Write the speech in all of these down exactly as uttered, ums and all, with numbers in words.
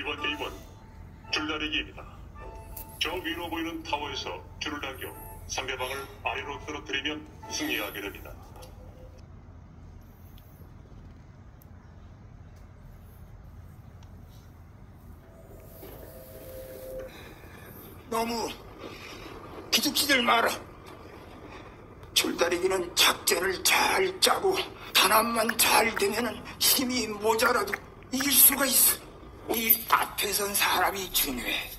번째 임무는 줄다리기입니다. 저 위로 보이는 타워에서 줄을 당겨 상대방을 아래로 떨어뜨리면 승리하게 됩니다. 너무 기죽지들 마라. 줄다리기는 작전을 잘 짜고 단합만 잘 되면 힘이 모자라도 이길 수가 있어. 이 앞에 선 사람이 중요해.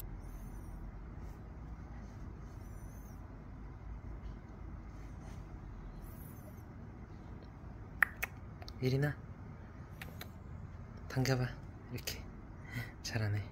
예린아, 당겨봐. 이렇게. 잘하네.